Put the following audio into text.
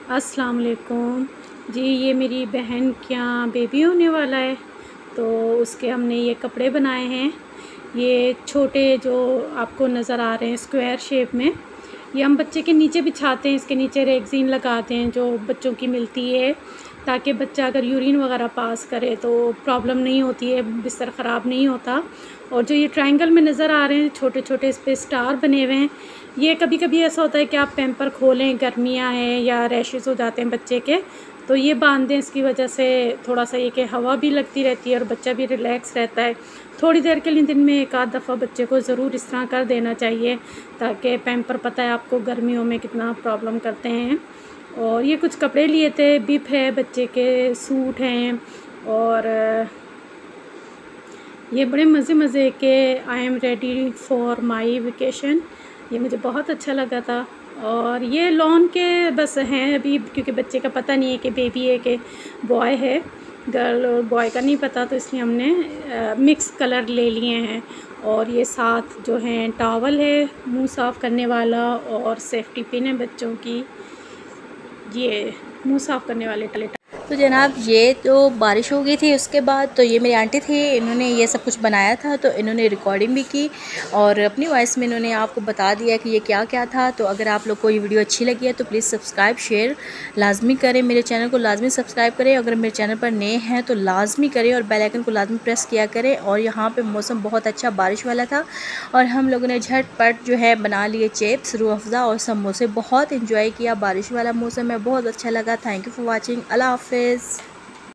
अस्सलाम वालेकुम जी। ये मेरी बहन के यहाँ बेबी होने वाला है, तो उसके हमने ये कपड़े बनाए हैं। ये छोटे जो आपको नज़र आ रहे हैं स्क्वायर शेप में, ये हम बच्चे के नीचे बिछाते हैं। इसके नीचे रेगज़ीन लगाते हैं जो बच्चों की मिलती है, ताकि बच्चा अगर यूरिन वगैरह पास करे तो प्रॉब्लम नहीं होती है, बिस्तर ख़राब नहीं होता। और जो ये ट्रायंगल में नज़र आ रहे हैं छोटे छोटे, इस पे स्टार बने हुए हैं। ये कभी कभी ऐसा होता है कि आप पैम्पर खोलें, गर्मियाँ हैं या रैशेज़ हो जाते हैं बच्चे के, तो ये बांध दें। इसकी वजह से थोड़ा सा ये कि हवा भी लगती रहती है और बच्चा भी रिलैक्स रहता है। थोड़ी देर के लिए दिन में एक आध दफ़ा बच्चे को ज़रूर इस तरह कर देना चाहिए, ताकि पैम्पर, पता है आपको गर्मियों में कितना प्रॉब्लम करते हैं। और ये कुछ कपड़े लिए थे, बिप है बच्चे के, सूट हैं, और ये बड़े मज़े के I am ready for my vacation, ये मुझे बहुत अच्छा लगा था। और ये लॉन के बस हैं अभी, क्योंकि बच्चे का पता नहीं है कि बेबी है कि बॉय है, गर्ल और बॉय का नहीं पता, तो इसलिए हमने मिक्स कलर ले लिए हैं। और ये साथ जो हैं टॉवल है मुंह साफ़ करने वाला, और सेफ्टी पिन है बच्चों की, ये मुंह साफ़ करने वाले टले। तो जनाब ये तो बारिश हो गई थी, उसके बाद तो ये मेरी आंटी थी, इन्होंने ये सब कुछ बनाया था, तो इन्होंने रिकॉर्डिंग भी की और अपनी वॉइस में इन्होंने आपको बता दिया कि ये क्या क्या था। तो अगर आप लोग को ये वीडियो अच्छी लगी है तो प्लीज़ सब्सक्राइब शेयर लाजमी करें, मेरे चैनल को लाजमी सब्सक्राइब करें। अगर मेरे चैनल पर नए हैं तो लाजमी करें और बेल आइकन को लाजमी प्रेस किया करें। और यहाँ पर मौसम बहुत अच्छा बारिश वाला था और हम लोगों ने झटपट जो है बना लिए चिप्स, रूह अफ़ज़ा और समोसे। बहुत इंजॉय किया, बारिश वाला मौसम है, बहुत अच्छा लगा। Thank you for watching. अल्लाह हाफ़िज़।